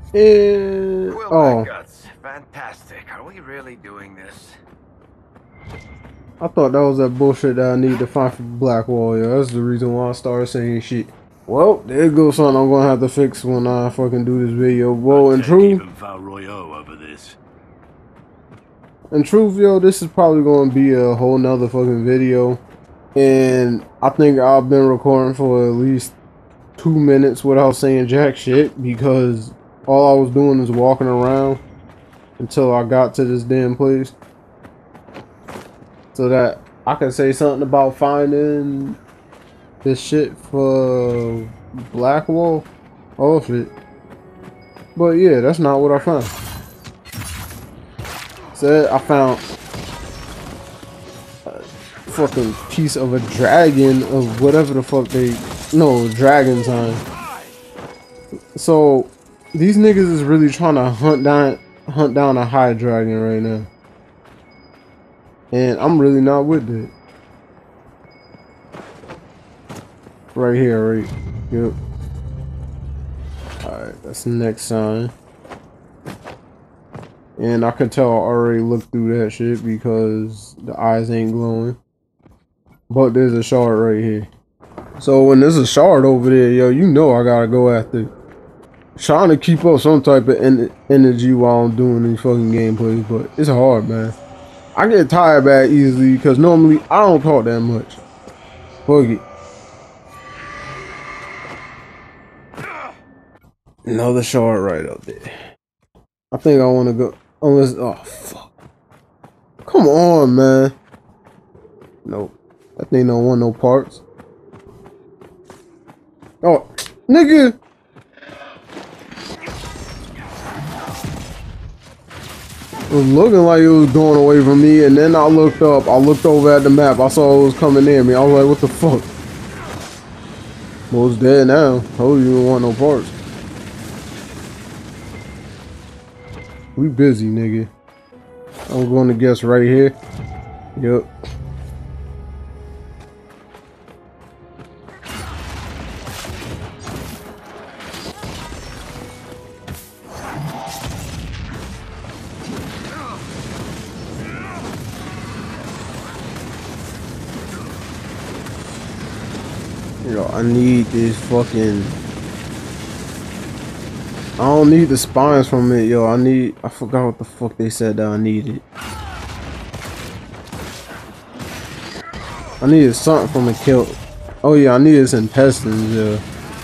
And Quillback oh, guts. Fantastic. Are we really doing this? I thought that was that bullshit that I need to find for Blackwall. Yeah, that's the reason why I started saying shit. Well, there goes something I'm gonna have to fix when I fucking do this video. I'd Well, take even Val Royeau over this. in truth, yo, this is probably gonna be a whole nother fucking video. And I think I've been recording for at least 2 minutes without saying jack shit because all I was doing is walking around until I got to this damn place. So that I can say something about finding this shit for Blackwall. Oh shit. But yeah, that's not what I found. Said I found a fucking piece of a dragon of whatever the fuck they... No, dragon sign. So these niggas is really trying to hunt down a high dragon right now. And I'm really not with it. Right here, right? Yep. Alright, that's the next sign. And I can tell I already looked through that shit because the eyes ain't glowing. But there's a shard right here. So when there's a shard over there, yo, you know I gotta go after it. Trying to keep up some type of energy while I'm doing these fucking gameplays, but it's hard, man. I get tired bad easily because normally I don't talk that much. Fuck it. Another shard right up there. I think I want to go. Unless, oh fuck. Come on, man. Nope. That thing don't want no parts. Oh, nigga. It was looking like it was going away from me, and then I looked up. I looked over at the map. I saw it was coming near me. I was like, what the fuck? Well, it's dead now. Told you don't want no parts. We busy, nigga. I'm going to guess right here. Yep. Yo, I need this fucking... I don't need the spines from it, yo. I forgot what the fuck they said that I needed. I needed something from the kill. Oh yeah, I needed his intestines, yeah.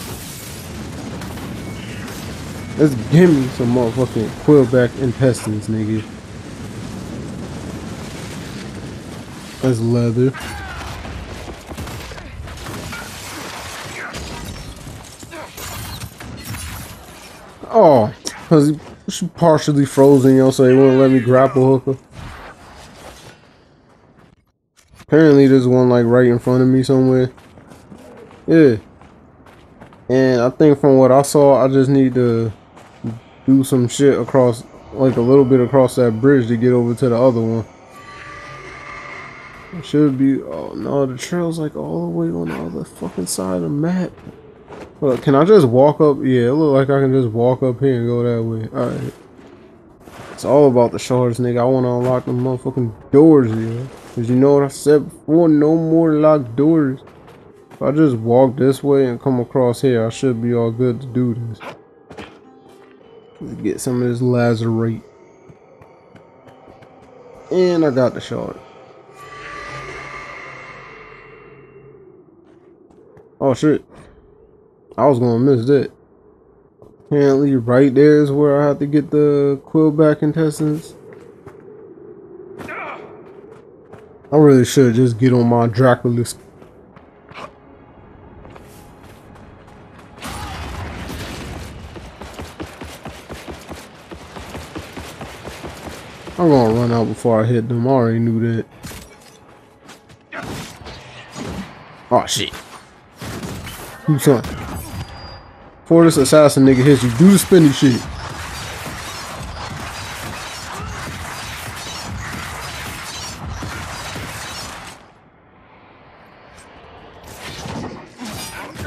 Let's give me some motherfucking quillback intestines, nigga. That's leather. Oh, because she partially frozen, yo, so they wouldn't let me grapple hook her. Apparently there's one like right in front of me somewhere. Yeah. And I think from what I saw, I just need to do some shit across, like a little bit across that bridge to get over to the other one. It should be, oh no, the trail's like all the way on the other fucking side of the map. Look, can I just walk up? Yeah, it look like I can just walk up here and go that way. Alright. It's all about the shards, nigga. I want to unlock the motherfucking doors here. Cause you know what I said before, no more locked doors. If I just walk this way and come across here, I should be all good to do this. Let's get some of this lazarite. And I got the shard. Oh shit. I was gonna miss that. Apparently right there is where I have to get the quillback intestines. I really should just get on my Draculus. I'm gonna run out before I hit them. I already knew that. Oh shit. Do something. Before this assassin nigga hits you, do the spinny shit.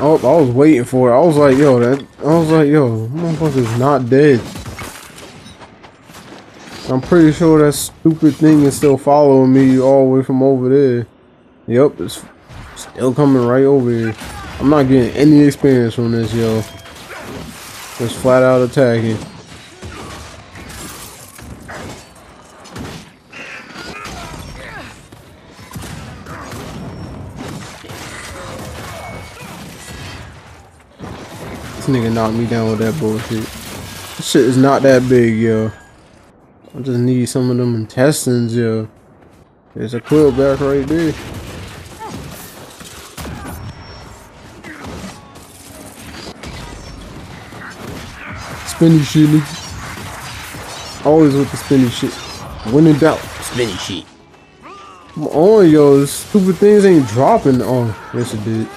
Oh, I was waiting for it. I was like, yo, motherfucker's not dead. I'm pretty sure that stupid thing is still following me all the way from over there. Yep, it's still coming right over here. I'm not getting any experience from this, yo. Just flat out attacking. This nigga knocked me down with that bullshit. This shit is not that big, yo. I just need some of them intestines, yo. There's a quill back right there. Spinny shit, nigga. Always with the spinny shit. When in doubt, spinny shit. Come on, yo. This stupid things ain't dropping. Oh, yes it did.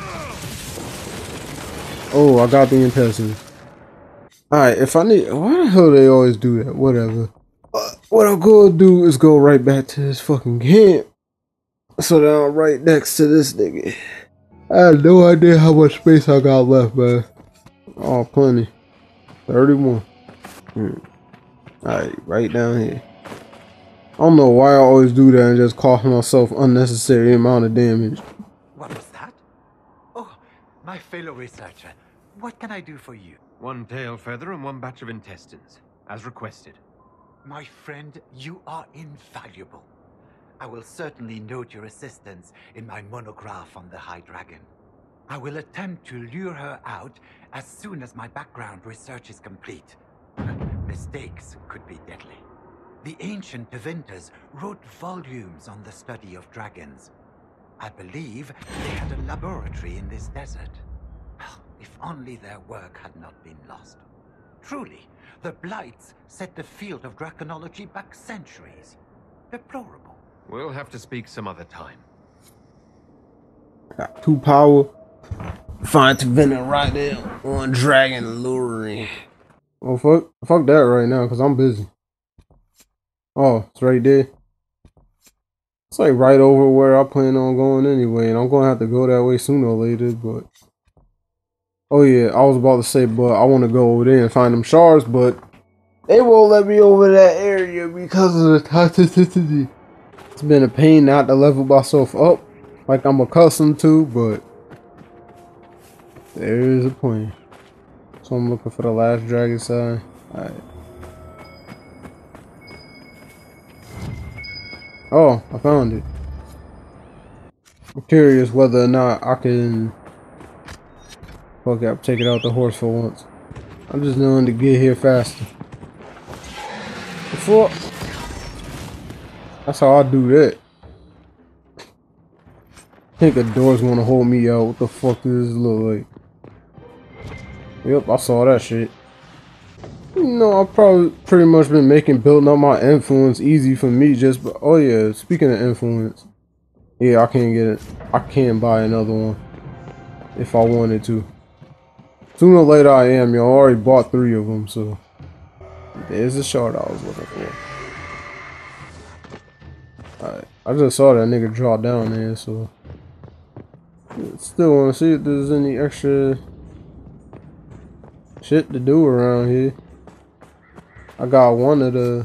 Oh, I got the intestines. Alright, if I need... Why the hell they always do that? Whatever. What I'm gonna do is go right back to this fucking camp. So that I'm right next to this nigga. I had no idea how much space I got left, man. Oh, plenty. 31. Alright, right down here. I don't know why I always do that and just cost myself unnecessary amount of damage. What was that? Oh, my fellow researcher. What can I do for you? One tail feather and one batch of intestines, as requested. My friend, you are invaluable. I will certainly note your assistance in my monograph on the High Dragon. I will attempt to lure her out as soon as my background research is complete. Mistakes could be deadly. The ancient Tevinters wrote volumes on the study of dragons. I believe they had a laboratory in this desert. If only their work had not been lost. Truly, the Blights set the field of draconology back centuries. Deplorable. We'll have to speak some other time. Got 2 power. Find Tevinter right there on Dragon Luring. Oh, fuck that right now, because I'm busy. Oh, it's right there. It's like right over where I plan on going anyway, and I'm going to have to go that way sooner or later, but... Oh yeah, I was about to say, but I want to go over there and find them shards, but they won't let me over that area because of the toxicity. It's been a pain not to level myself up like I'm accustomed to, but there is a plan. So I'm looking for the last dragon sign. Alright. Oh, I found it. I'm curious whether or not I can... Fuck it, I'm taking out the horse for once. I'm just knowing to get here faster. Before... That's how I do that. I think a door's gonna hold me out. What the fuck does this look like? Yep, I saw that shit. You know, I've probably pretty much been building up my influence easy for me just... But, oh yeah, speaking of influence. Yeah, I can't get it. I can buy another one. If I wanted to. Sooner or later I am, yo. I already bought 3 of them, so... There's the shard I was looking for. Alright, I just saw that nigga drop down there, so... Still wanna see if there's any extra... shit to do around here. I got one of the...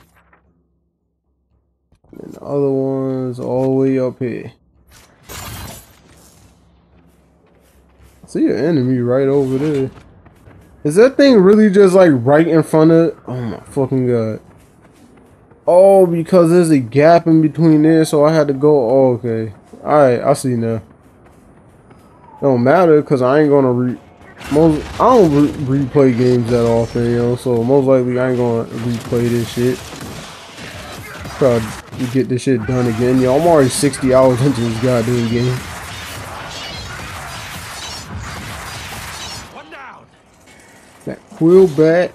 And the other one's all the way up here. See an enemy right over there. Is that thing really just like right in front of... Oh my fucking god. Oh, because there's a gap in between there, so I had to go... Oh, okay. Alright, I see now. Don't matter, because I ain't gonna I don't replay games that often, you know, so most likely I ain't gonna replay this shit. Try to get this shit done again. Yo, I'm already 60 hours into this goddamn game. That quill back.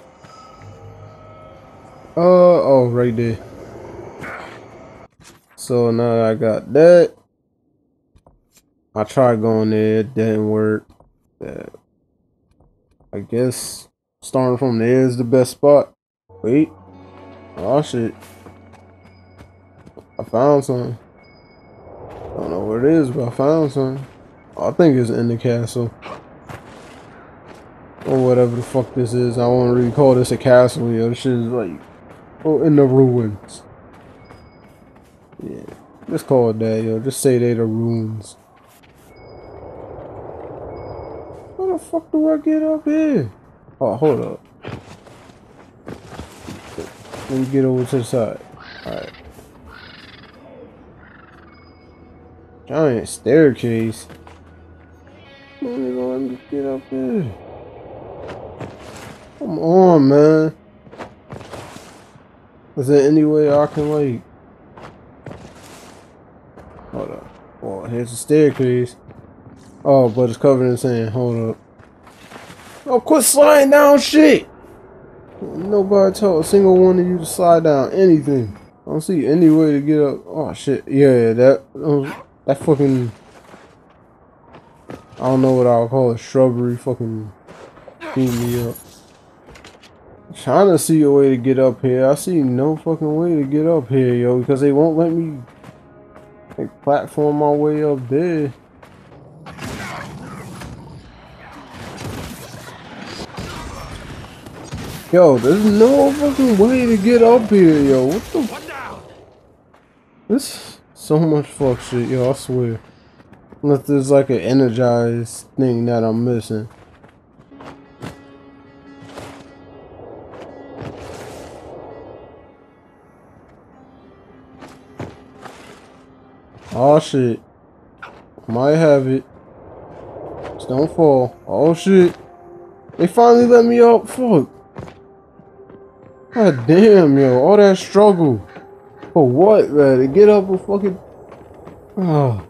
Oh, right there. So now I got that. I tried going there, it didn't work. I guess starting from there is the best spot. Wait. Oh shit. I found something. I don't know where it is, but I found something. I think it's in the castle. Or whatever the fuck this is. I won't really call this a castle, yo. This shit is like, oh, in the ruins. Yeah. Just call it that, yo. Just say they the ruins. How the fuck do I get up here? Oh, hold up. Let me get over to the side. Alright. Giant staircase. Man, gonna let me get up here. Come on, man. Is there any way I can, like... Hold up. Oh, here's the staircase. Oh, but it's covered in sand. Hold up. Oh, quit sliding down shit! Nobody told a single one of you to slide down anything. I don't see any way to get up. Oh, shit. Yeah, that fucking... I don't know what I'll call it. Shrubbery fucking beat me up. I'm trying to see a way to get up here. I see no fucking way to get up here, yo, because they won't let me like platform my way up there. Yo, there's no fucking way to get up here, yo. What the? This so much fuck shit, yo. I swear. Unless there's like an energized thing that I'm missing. Oh shit. Might have it. Just don't fall. Oh shit. They finally let me up. Fuck. God damn, yo. All that struggle. For what, man? To get up a fucking... Oh.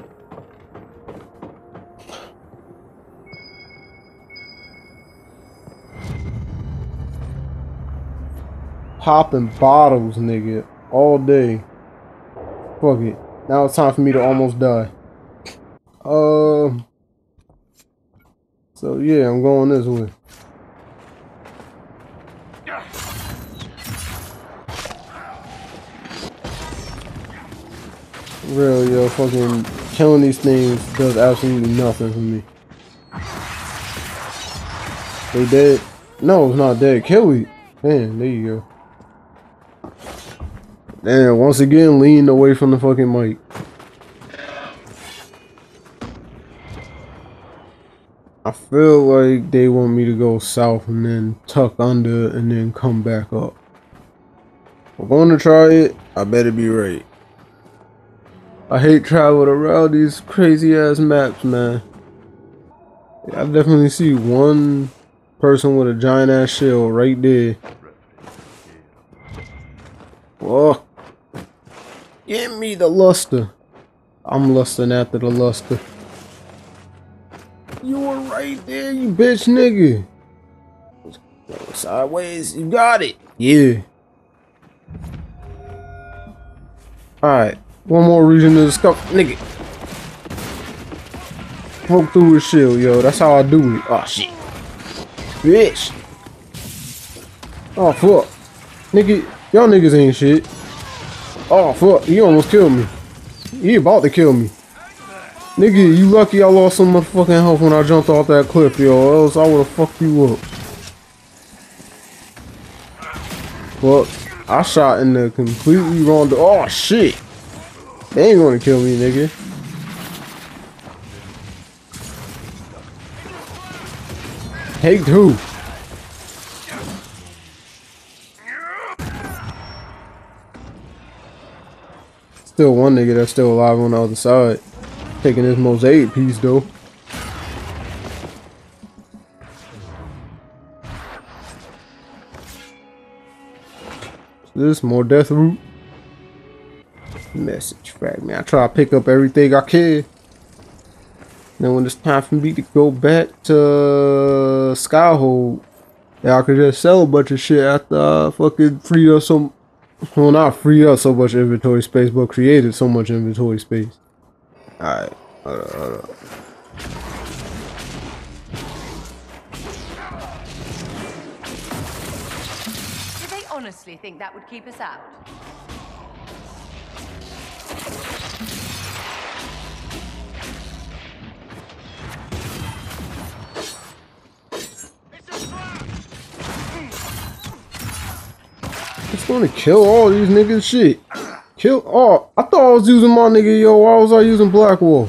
Popping bottles, nigga. All day. Fuck it. Now it's time for me to almost die. So yeah, I'm going this way. Really, yo, fucking killing these things does absolutely nothing for me. They dead? No, it's not dead. Kill it. Man, there you go. Damn, once again, leaned away from the fucking mic. I feel like they want me to go south and then tuck under and then come back up. I'm going to try it. I better be right. I hate traveling around these crazy ass maps, man. I definitely see one person with a giant ass shell right there. Whoa. Give me the luster. I'm lusting after the luster. You were right there, you bitch nigga. Go sideways, you got it. Yeah. Alright. One more reason to discover, nigga. Poke through his shield, yo. That's how I do it. Oh shit, bitch. Oh fuck, nigga. Y'all niggas ain't shit. Oh fuck, he almost killed me. He about to kill me, nigga. You lucky I lost some motherfucking health when I jumped off that cliff, yo. Else I would've fucked you up. Well, I shot in the completely wrong. Oh shit. They ain't gonna kill me, nigga. Take two. Still one nigga that's still alive on the other side. Taking this mosaic piece, though. This more death root. Message fragment. I try to pick up everything I can. Then when it's time for me to go back to Skyhold, yeah, I could just sell a bunch of shit after I fucking freed up some. Well, not freed up so much inventory space, but created so much inventory space. Alright. Hold up. Did they honestly think that would keep us out? Just want to kill all these niggas. Shit. Kill. Oh, I thought I was using my nigga. Yo, why was I using Black Wolf?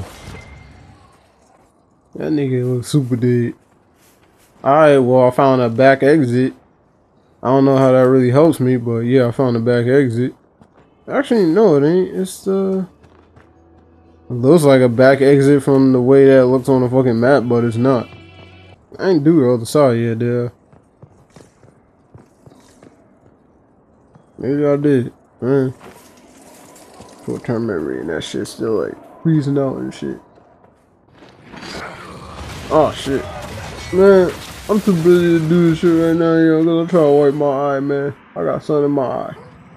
That nigga looks super dead. Alright, well, I found a back exit. I don't know how that really helps me, but yeah, I found a back exit. Actually, no, it ain't. It's it looks like a back exit from the way that it looks on the fucking map, but it's not. I ain't do the other side yet, there. Maybe I did. Man. Short-term memory and that shit still like freezing out and shit. Oh shit. Man, I'm too busy to do this shit right now, yo. I'm gonna try to wipe my eye, man. I got something in my eye.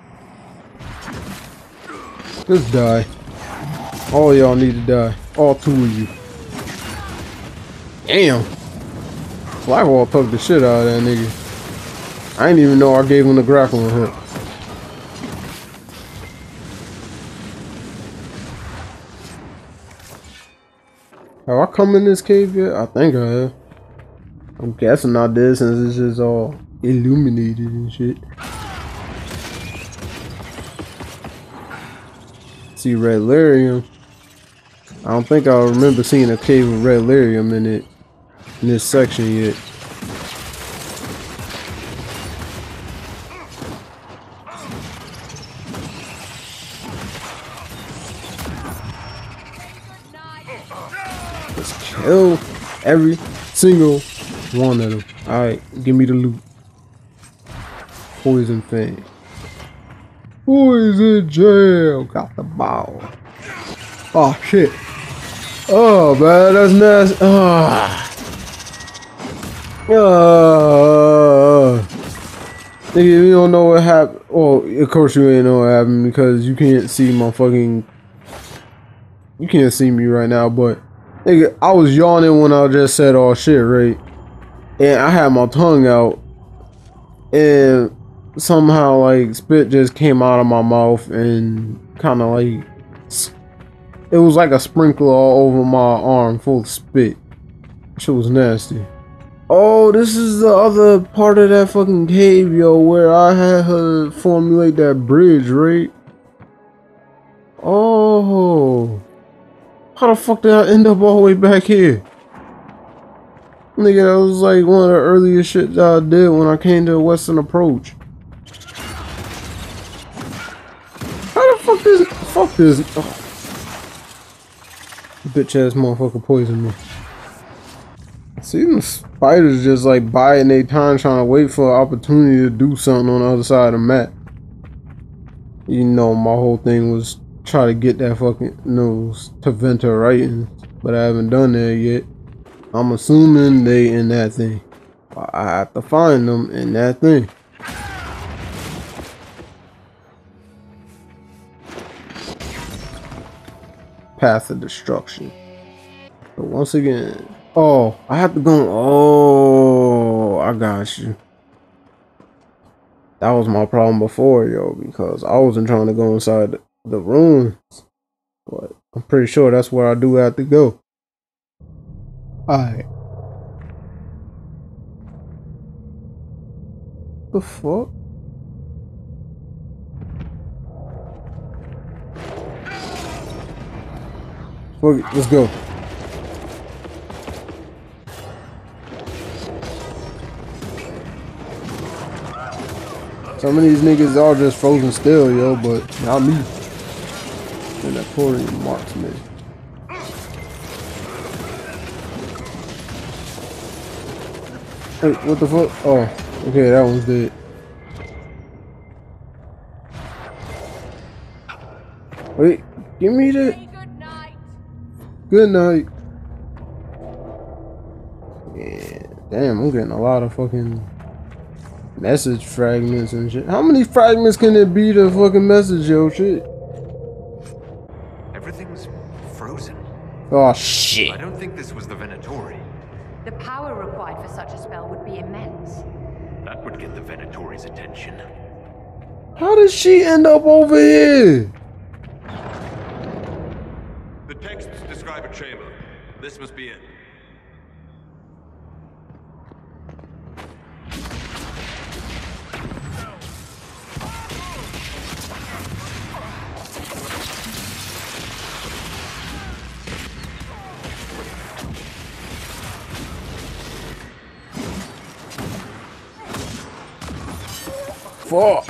Just die. All y'all need to die. All two of you. Damn. Blackwall took the shit out of that nigga. I didn't even know I gave him the grappling hook. Have I come in this cave yet? I think I have. I'm guessing I did since it's just all illuminated and shit. See red lyrium. I don't think I remember seeing a cave with red lyrium in it in this section yet. Let's kill every single one of them. Alright, give me the loot. Poison Fang. Poison jail. Got the ball. Oh shit. Oh man, that's nasty. Nigga, you don't know what happened. Well, of course you ain't know what happened because you can't see my fucking. You can't see me right now, but nigga, I was yawning when I just said all shit, right? And I had my tongue out, and somehow like spit just came out of my mouth and kind of like it was like a sprinkler all over my arm full of spit. Shit was nasty. Oh, this is the other part of that fucking cave, yo, where I had her formulate that bridge, right? Oh, how the fuck did I end up all the way back here? Nigga, that was like one of the earliest shit that I did when I came to Western Approach. How the fuck this? Fuck this. Oh. Bitch ass motherfucker poisoned me. See them spiders just like biding their time trying to wait for an opportunity to do something on the other side of the map. You know, my whole thing was try to get that fucking nose to Venta writing, but I haven't done that yet. I'm assuming they in that thing. I have to find them in that thing. Path of destruction. But once again, oh, I have to go. Oh, I got you. That was my problem before, yo, because I wasn't trying to go inside the rooms. But I'm pretty sure that's where I do have to go. Alright. The fuck? Fuck it, let's go. Some of these niggas are just frozen still, yo, but not me. And that Napoleon marksman. Hey, what the fuck? Oh, okay, that one's dead. Wait, give me that. Good night. Good night. Yeah, damn, I'm getting a lot of fucking message fragments and shit. How many fragments can it be to fucking message, yo, shit? Everything's frozen. Oh, shit. I don't think this was the Venatori. The power required for such a spell would be immense. That would get the Venatori's attention. How did she end up over here? The texts describe a chamber. This must be it. Fuck.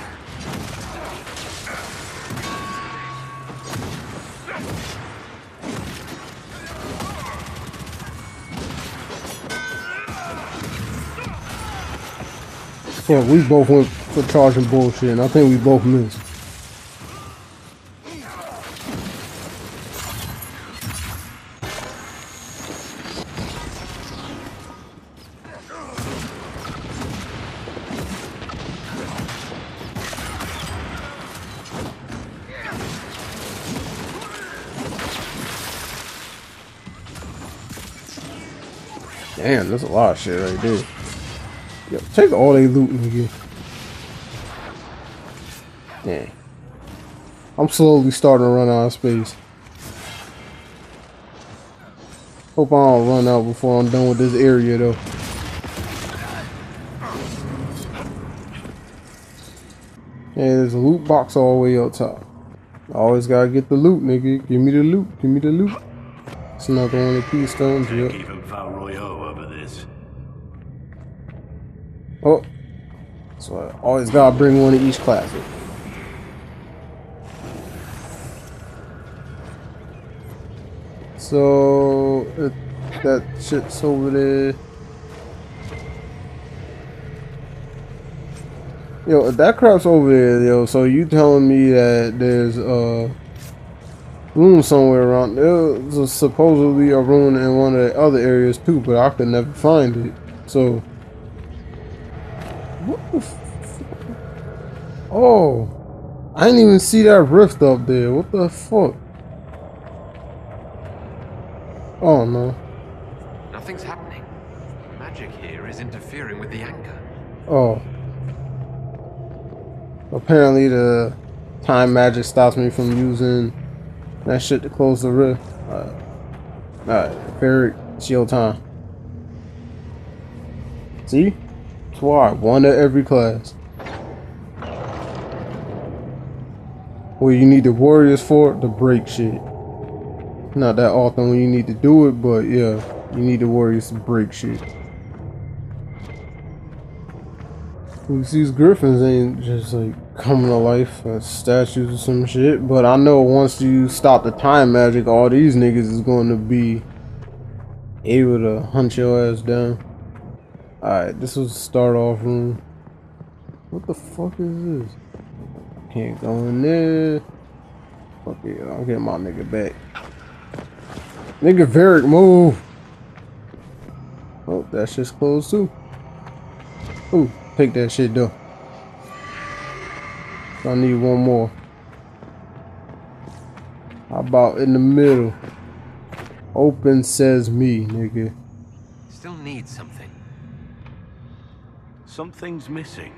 Fuck, we both went for charging bullshit, and I think we both missed. Damn, there's a lot of shit right there. Yo, take all they loot, nigga. Dang. I'm slowly starting to run out of space. Hope I don't run out before I'm done with this area, though. Yeah, there's a loot box all the way up top. I always gotta get the loot, nigga. Give me the loot. Give me the loot. It's another one of the keystones, yep. Even Val Royaux over this. Oh, so I always gotta bring one of each classic. So that shit's over there. Yo, if that crap's over there, yo. So you telling me that there's room somewhere around? There's supposedly a room in one of the other areas too, but I could never find it. So. What the oh, I didn't even see that rift up there. What the fuck? Oh no. Nothing's happening. Magic here is interfering with the anchor. Oh. Apparently the time magic stops me from using that shit to close the rift. Alright, Varric, it's your time. See? That's why, one of every class. What you need the warriors for? To break shit. Not that often when you need to do it, but yeah, you need the warriors to break shit. These griffins ain't just like coming to life as statues or some shit, but I know once you stop the time magic, all these niggas is going to be able to hunt your ass down. Alright, this was the start off room. What the fuck is this? Can't go in there. Fuck it, I'll get my nigga back. Nigga Varric, move! Oh, that shit's closed too. Ooh, take that shit though. I need one more. How about in the middle? Open says me, nigga. Still need something. Something's missing.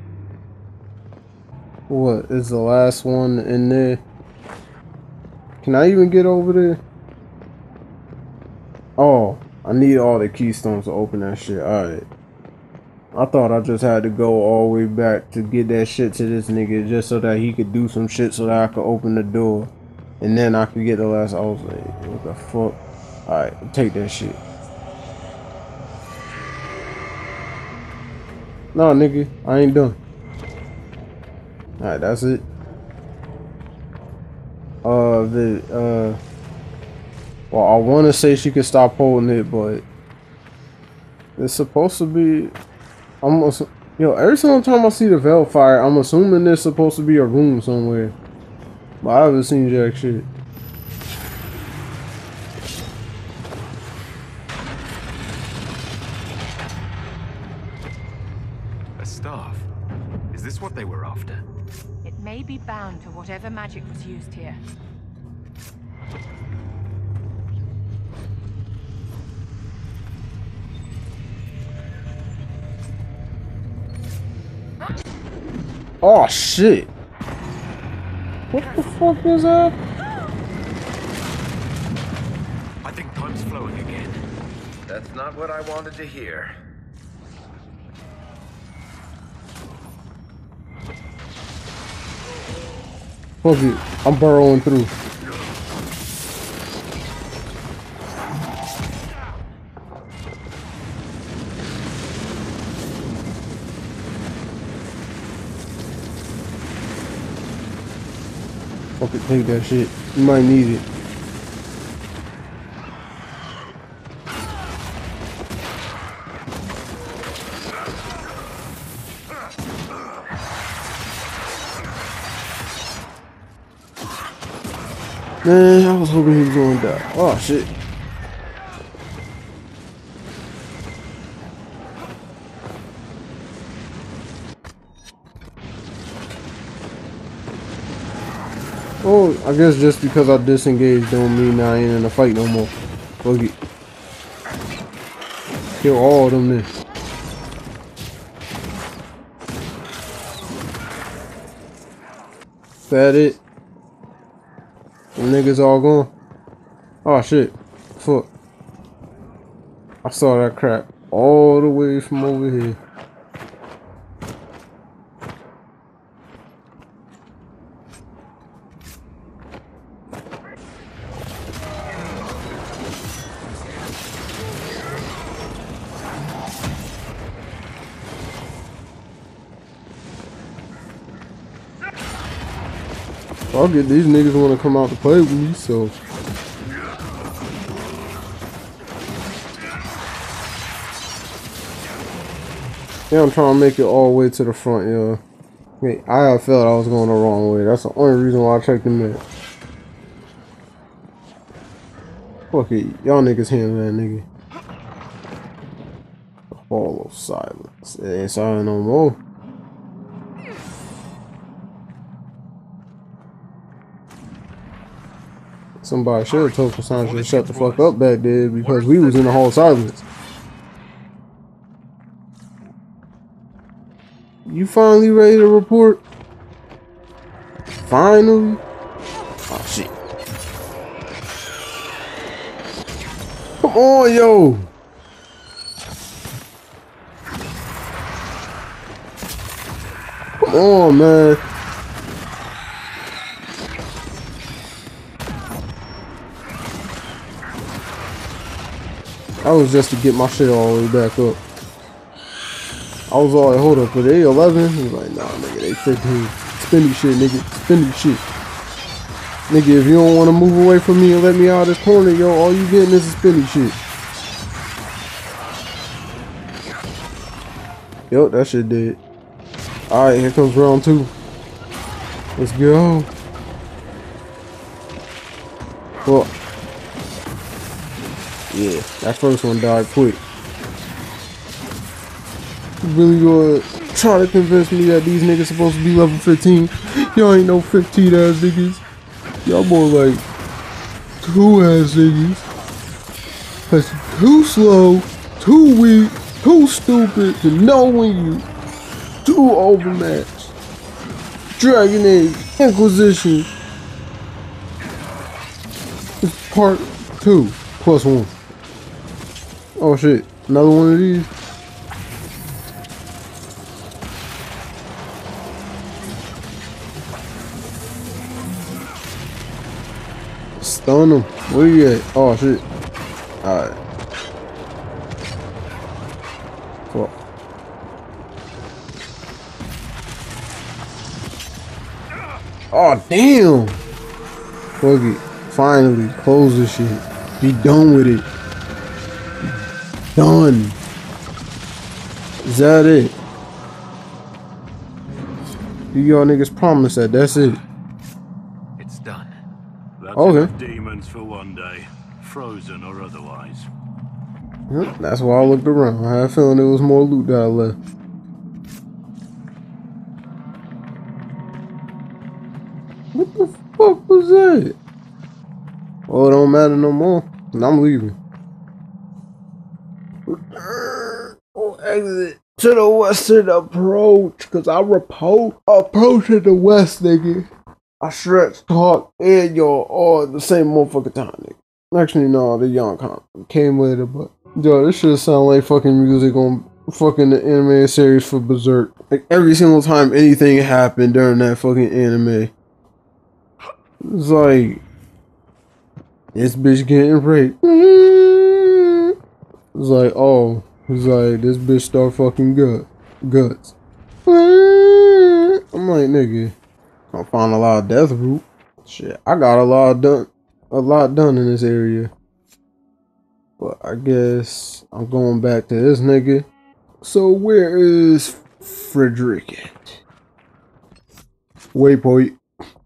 What is the last one in there? Can I even get over there? Oh, I need all the keystones to open that shit. Alright. I thought I just had to go all the way back to get that shit to this nigga just so that he could do some shit so that I could open the door. And then I could get the last. I was like, what the fuck? Alright, take that shit. Nah, nigga, I ain't done. Alright, that's it. Well, I want to say she could stop holding it, but it's supposed to be. Yo, every single time I see the Veilfire, I'm assuming there's supposed to be a room somewhere, but I haven't seen jack shit. A staff. Is this what they were after? It may be bound to whatever magic was used here. Oh shit! What the fuck is that? I think time's flowing again. That's not what I wanted to hear. Fuck it, I'm burrowing through. Fucking take that shit. You might need it. Man, I was hoping he was gonna die. Oh shit. Oh, I guess just because I disengaged don't mean I ain't in the fight no more. Fuck it. Kill all of them then. Is that it? The niggas all gone? Oh shit. Fuck. I saw that crap all the way from over here. Fuck it, these niggas wanna come out to play with me, so. Yeah, I'm trying to make it all the way to the front, yo. Hey, I felt I was going the wrong way. That's the only reason why I checked the map. Fuck it, y'all niggas handle that nigga. The Hall of Silence. It ain't silent no more. Somebody should have told Cassandra to shut the fuck up back there because we was in the Hall of Silence. You finally ready to report? Finally? Oh shit. Come on, yo! Come on, man. That was just to get my shit all the way back up. I was all like, hold up, are they 11? He was like, nah, nigga, they 15. Spinny shit, nigga. Spinny shit. Nigga, if you don't want to move away from me and let me out of this corner, yo, all you getting is a spinny shit. Yup, that shit did. Alright, here comes round 2. Let's go. Well, yeah, that first one died quick. You really gonna try to convince me that these niggas supposed to be level 15? Y'all ain't no 15 ass niggas. Y'all more like 2 ass niggas. That's too slow, too weak, too stupid to know when you too overmatched. Dragon Age Inquisition. It's part 2 plus 1. Oh shit, another one of these. Stun him. Where you at? Oh shit. Alright. Fuck. Oh damn. Fuck it. Finally, close this shit. Be done with it. Done. Is that it? You y'all niggas promise that that's it. It's done. That's Okay. enough demons for one day, frozen or otherwise. Yep, that's why I looked around. I had a feeling there was more loot that I left. What the fuck was that? Well, it don't matter no more. And I'm leaving. Oh, exit to the western approach. Cause I approaching the west, nigga. I stretch, talk, and y'all all at the same motherfucking time, nigga. Actually, no, the young came later, but yo, this shit sound like fucking music on fucking the anime series for Berserk. Like every single time anything happened during that fucking anime, it's like this bitch getting raped. It's like, oh, it's like this bitch start fucking guts. I'm like, nigga, I'll find a lot of death root. Shit, I got a lot done in this area. But I guess I'm going back to this nigga. So where is Frederick at? Waypoint.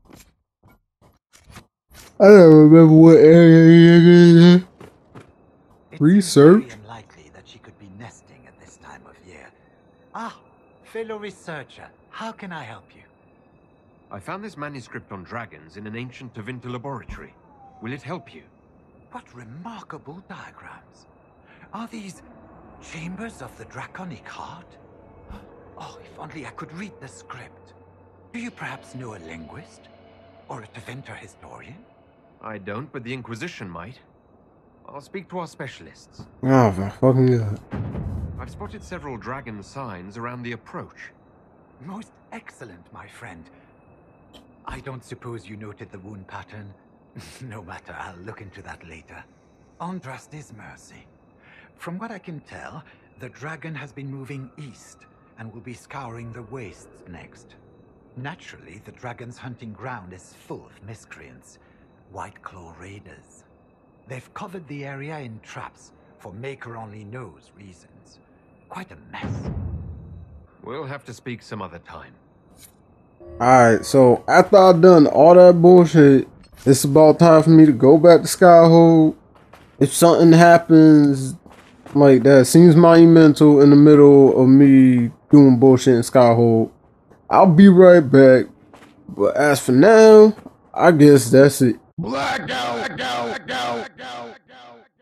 I don't remember what area he is. Research. It's very unlikely that she could be nesting at this time of year. Ah, fellow researcher, how can I help you? I found this manuscript on dragons in an ancient Tevinter laboratory. Will it help you? What remarkable diagrams. Are these chambers of the draconic heart? Oh, if only I could read the script. Do you perhaps know a linguist? Or a Tevinter historian? I don't, but the Inquisition might. I'll speak to our specialists. Oh, my fucking God. I've spotted several dragon signs around the approach. Most excellent, my friend. I don't suppose you noted the wound pattern? No matter, I'll look into that later. Andraste's mercy. From what I can tell, the dragon has been moving east and will be scouring the wastes next. Naturally, the dragon's hunting ground is full of miscreants, Whiteclaw raiders. They've covered the area in traps for Maker only knows reasons. Quite a mess. We'll have to speak some other time. Alright, so after I've done all that bullshit, it's about time for me to go back to Skyhold. If something happens like that seems monumental in the middle of me doing bullshit in Skyhold, I'll be right back. But as for now, I guess that's it. Blackout!